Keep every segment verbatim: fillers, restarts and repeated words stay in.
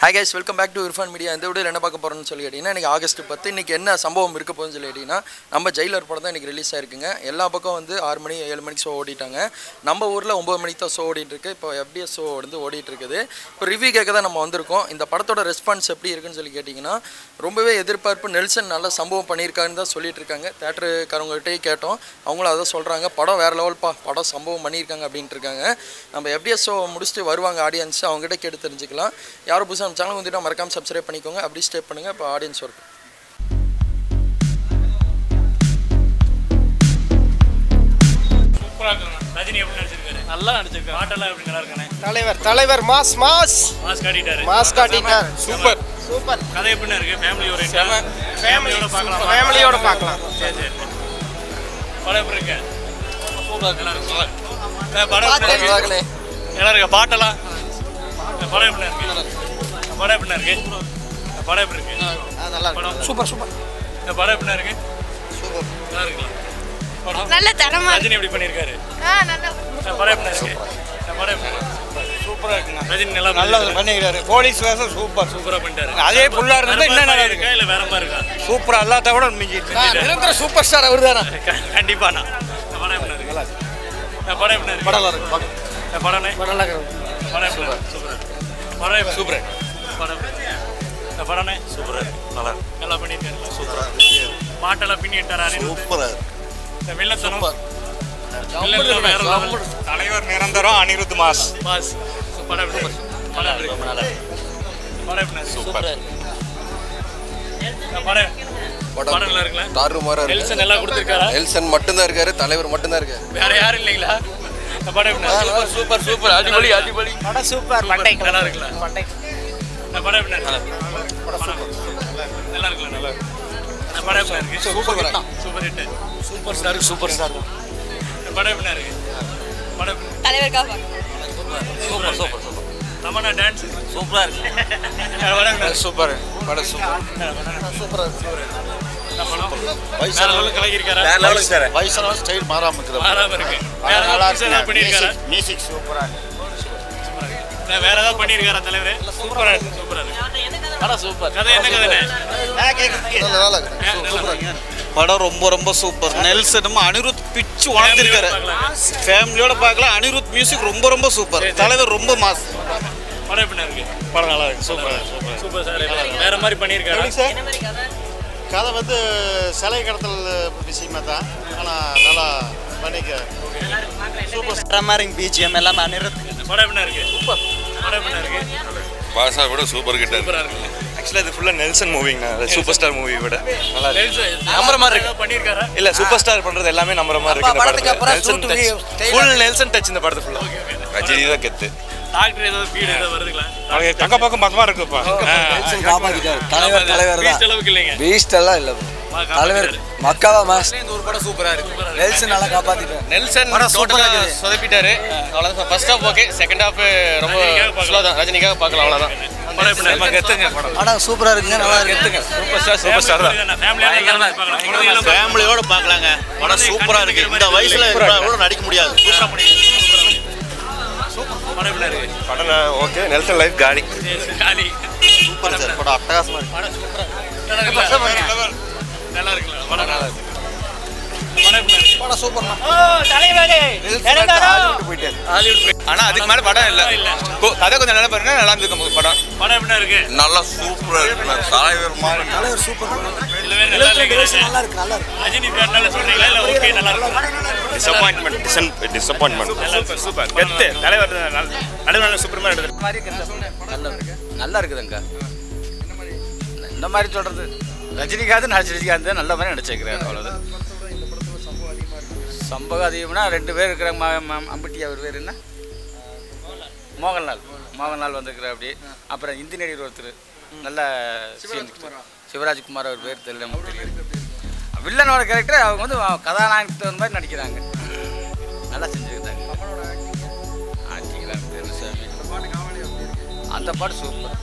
Hi guys, welcome back to Irfan Media. இந்த வீடியோல என்ன பார்க்க போறோம்னு சொல்லி கேட்டினா இன்னைக்கு ஆகஸ்ட் பத்து இன்னைக்கு என்ன சம்பவம் இருக்க போகுதுன்னு சொல்லி கேட்டினா நம்ம ஜெயிலர் படம் தான் இன்னைக்கு ரிலீஸ் ஆயிருக்குங்க. எல்லா பக்கம் வந்து ஆறு மணி ஏழு மணிக்கு ஷோ ஓடிட்டாங்க. நம்ம ஊர்ல ஒன்பது மணிக்கு தான் ஷோ ஓடிட்டு இருக்கு. இப்போ F D S ஷோ வந்து ஓடிட்டு இருக்குது. இப்போ ரிவ்யூ கேட்க தான் நம்ம வந்திருக்கோம். இந்த படத்தோட ரெஸ்பான்ஸ் எப்படி இருக்குன்னு சொல்லி கேட்டிங்கன்னா ரொம்பவே எதிர்பார்ப்பு. நெல்சன் நல்ல சம்பவம் பண்ணியிருக்காருன்னு தான் சொல்லிட்டு இருக்காங்க. தியேட்டருக்காரங்ககிட்டே கேட்டோம். அவங்களும் அதை சொல்றாங்க. படம் வேற லெவல்ப்பா, படம் சம்பவம் பண்ணியிருக்காங்க அப்படின்ட்டு இருக்காங்க. நம்ம F D S ஷோ முடிச்சுட்டு வருவாங்க ஆடியன்ஸ், அவங்ககிட்ட கேட்டு தெரிஞ்சுக்கலாம். யாரும் புதுசாக நம்ம சேனல் வந்துட்டு மறக்காம சப்ஸ்கிரைப் பண்ணிக்கோங்க. அப்படி ஸ்டே பண்ணுங்க. இப்போ ஆடியன்ஸ் ஒர்க் சூப்பரா இருக்கு. ரஜினி எப்படி நடிச்சிருக்காரு? நல்லா நடிச்சிருக்காரு. பாட்டெல்லாம் எப்படி நல்லா இருக்கானே. தலைவர் தலைவர் மாஸ் மாஸ் மாஸ் காட்டிட்டாரு. மாஸ் காட்டிட்டார். Super super. கதை எப்படி இருக்கு? Family orient. ஃபேமிலியோட பார்க்கலாம். ஃபேமிலியோட பார்க்கலாம். சரி சரி. படம் எப்படி இருக்கு? சூப்பரா இருக்கு. படம் எப்படி இருக்கு? நல்லா இருக்கு. பாட்டெல்லாம் படம் எப்படி இருக்கு? படம் எப்படி இருக்கு? படம் எப்படி இருக்கு? நல்லா இருக்கு. Super super. இந்த படம் எப்படி இருக்கு? சூப்பர். நல்லா இருக்குல. படம் நல்ல தரமா ரஜினி எப்படி பண்ணிருக்காரு? ஆ நல்லா. இந்த படம் எப்படி இருக்கு? இந்த படம் எப்படி சூப்பரா இருக்குங்க. ரஜினி நல்லா நல்லா பண்ணிருக்காரு. போலீஸ் வேஷம் சூப்பர் சூப்பரா பண்ணிட்டாரு. அதே புல்லா இருந்தா இன்னும் நல்லா இருக்கு. இல்ல வேற மாதிரி இருக்கா? சூப்பரா எல்லாத்த விட மிஞ்சி நிரந்தர சூப்பர் ஸ்டார் அவர்தானா? கண்டிப்பாண்ணா. இந்த படம் எப்படி இருக்கு? நல்லா இருக்கு. இந்த படம் எப்படி இருக்கு? படம் நல்லா இருக்கு. இந்த படமே நல்லா இருக்கு. படம் எப்படி சூப்பரா படம் சூப்பரா படம் இந்த படமே சூப்பரா நல்லா நல்லா பண்ணிருக்காரு. சூப்பரா பாட்டெல்லாம் பின்னிட்டாரு. சூப்பரா இந்த வில்லத்தனம் தலைவர் நிரந்தரம் அனிருத் மாஸ் மாஸ் படம் படம் இருக்கு. நல்லா படம் எப்படி சூப்பர். படம் படம் நல்லா இருக்குல்ல? தாறுமாறா இருக்கு. நெல்சன் நல்லா கொடுத்திருக்காரா? நெல்சன் மட்டும் தான் இருக்காரு, தலைவர் மட்டும் தான் இருக்காரு, வேற யாரும் இல்லைங்களா? இந்த படம் எப்படி சூப்பர் சூப்பர் அடிபொலி அடிபொலி படம் சூப்பர். பட்டை நல்லா இருக்குல்ல? பட்டை இந்த படம் எப்படி நல்லா நல்லா இருக்குல்ல? நல்லா இருக்கு. இந்த படம் எப்படி இருக்கு? Super super hit. Super star super star. இந்த படம் எப்படி இருக்கு? படம் தலைவர்க்காக super super super. Tamannaah dance சூப்பரா இருக்கு. படம் சூப்பர். படம் சூப்பர். சூப்பரா இருக்கு. இந்த படம் வேற லெவலுக்கு கலக்கிருக்காரா? வேற லெவலுக்கு சார். வயசான ஸ்டைல் மாறாம இருக்குது. மாறாம இருக்கு. வேற ஏதாவது பண்ணிருக்காரா? மியூசிக் சூப்பரா இருக்கு. நான் வேற ஏதாவது பண்ணிருக்காரா தலைவரே? சூப்பரா இருக்கு. சூப்பரா இருக்கு. படம் சூப்பர். கதை என்ன கதைனே? நல்லா இருக்கு. சூப்பரா. படம் ரொம்ப ரொம்ப சூப்பர். நெல்சனும் அனிருத் பிச்சு வளர்த்திருக்காரு. ஃபேமிலியோட பார்க்கலாம். அனிருத் மியூசிக் ரொம்ப ரொம்ப சூப்பர். தலைவர் ரொம்ப மாஸ். படம் எப்படி இருக்கு? படம் நல்லா இருக்கு. Super super super sir. வேற மாதிரி பண்ணிருக்காரு. கதை வந்து சிலை கடத்தல் விஷயமா தான், ஆனால் நல்லா பண்ணிக்க சூப்பர் ஸ்டார் மாதிரி பிஜிஎம் எல்லாமே அனிருத். படம் எப்படி இருக்கு? சூப்பர். படம் எப்படி இருக்கு? பாஷா விட சூப்பர் கிட்ட சூப்பரா இருக்கு. ஆக்சுவலா இது ஃபுல்லா நெல்சன் மூவிங்கண்ணா. சூப்பர் ஸ்டார் மூவி விட நல்லா இருக்கு. நம்புற மாதிரி இருக்கு. பண்ணிருக்காரா? இல்ல சூப்பர் ஸ்டார் பண்றது எல்லாமே நம்புற மாதிரி இருக்கு. இந்த படத்துல நெல்சன் ஃபுல் நெல்சன் டச் இந்த படத்துல ஃபுல்லா. ரஜினி தான் கெத்து. டாக்டர் ஏதோ ஃபீட் ஏதோ வருதுங்களா? அவங்க தங்க பக்கம் பக்கமா இருக்குப்பா. நெல்சன் காப்பாத்திட்டாரு. தலைவர் தலைவர் தான். பீஸ்ட் அளவுக்கு இல்லைங்க. பீஸ்ட் எல்லாம் இல்ல. தலைவர் மக்காவா மாஸ். இந்த ஒரு படம் சூப்பரா இருக்கு. நெல்சன் நல்லா காப்பாத்திட்டாரு. நெல்சன் டோட்டலா சொதப்பிட்டாரு. அவ்வளவுதான். First half okay, second half ரொம்ப ஸ்லோ தான். ரஜினிக்காக பார்க்கலாம் அவ்வளவுதான். படம் எப்படி இருக்கு? கெத்துங்க படம். ஆனா சூப்பரா இருக்குங்க. நல்லா இருக்கு. சூப்பர் ஸ்டார் சூப்பர் ஸ்டார் தான். ஃபேமிலியோட பார்க்கலாம். ஃபேமிலியோட பார்க்கலாங்க. படம் சூப்பரா இருக்கு. இந்த வயசுல கூட நடிக்க முடியாது. சூப்பரா பண்ணிருக்காங்க. சூப்பர். படம் எப்படி இருக்கு? படம் ஓகே. நெல்சன் லைஃப் காடி காலி. Super sir. படம் அட்டகாசமா இருக்கு. படம் சூப்பரா நல்லா இருக்குல்ல? நல்லா இருக்குல்ல? படம் நல்லா இருக்கு. படம் எப்படி இருக்கு? படம் சூப்பர்ண்ணா. ஓ தலைவரே ஹாலிவுட் போயிட்டாரு. ஹாலிவுட். ஆனா அதுக்கு மேல படம் இல்ல. கதை கொஞ்சம் நல்லா பாருங்க. நல்லா இருந்துக்கும் படம். படம் எப்படி இருக்கு? நல்லா சூப்பரா இருக்கு. தலைவர் மாதிரி தலைவர் சூப்பர். இல்லவே நல்லா இருக்கு. நல்லா இருக்கு. நல்லா இருக்கு. ரஜினி ஃபேன்னால சொல்றீங்களா இல்ல ஓகே நல்லா இருக்கு? Disappointment disappointment super super. கெத்து. தலைவர் நல்ல நல்ல சூப்பரா எடுத்து. நல்லா நல்லா இருக்குதுங்க. இந்த மாதிரி சொல்றது ரஜினிகாந்த் ரஜினிகாந்த் நல்ல மாதிரி நடிச்சிருக்கிறாரு. அவ்வளோதான். சம்பவம் அதிகம்னா ரெண்டு பேர் இருக்கிறாங்க. அம்பட்டி அவர் பேர் என்ன? மோகன்லால். மோகன்லால் வந்துருக்குற அப்படி. அப்புறம் இந்தி நடிகர் ஒருத்தர் நல்ல சிவராஜ் குமார் அவர் பேர் தெரியல, நமக்கு தெரியும். வில்லனோட கேரக்டர் அவங்க வந்து கதாநாயகத்தை வந்து மாதிரி நடிக்கிறாங்க. நல்லா செஞ்சுருந்தாங்க. ஆட்டிக்கலாம் பெருசாமி. அந்த பாட்டு சூப்பர்.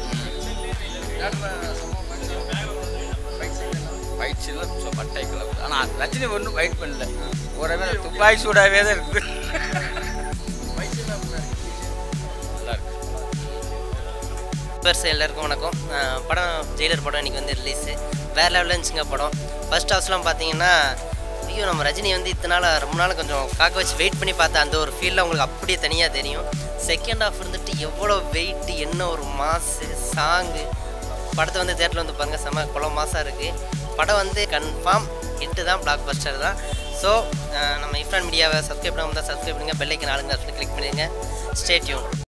ஃபைட் சீன்லாம் பட்டை கலப்பு. ஆனால் ரஜினி ஒன்றும் ஃபைட் பண்ணல. ஒரே துப்பாக்கி சூடாகவே தான் இருக்குது. நல்லா இருக்கு. வியூவர்ஸ் எல்லாருக்கும் வணக்கம். படம் ஜெயிலர் படம் இன்றைக்கி வந்து ரிலீஸு வேறு லெவலில் இருந்துச்சுங்க. படம் ஃபர்ஸ்ட் ஹவுஸ்லாம் பார்த்தீங்கன்னா ஐயோ நம்ம ரஜினி வந்து இத்தனை நாள் ரொம்ப நாள் கொஞ்சம் காக்க வச்சு வெயிட் பண்ணி பார்த்தா அந்த ஒரு ஃபீலில் உங்களுக்கு அப்படியே தனியாக தெரியும். செகண்ட் ஹாஃப் இருந்துட்டு எவ்வளோ வெயிட்டு, என்ன ஒரு மாசு சாங்கு. படத்தை வந்து தேட்டரில் வந்து பாருங்கள், செம்ம குள மாசாக இருக்குது. படம் வந்து கன்ஃபார்ம் ஹிட்டு தான், பிளாக் பஸ்டர் தான். ஸோ நம்ம இஃப்ரான் மீடியாவை சப்ஸ்கிரைப் பண்ணாமல் தான் சப்ஸ்கிரைப் பண்ணுங்கள், பெல் ஐக்கன் ஆளுங்க சொல்லி கிளிக் பண்ணிடுங்க. Stay tune.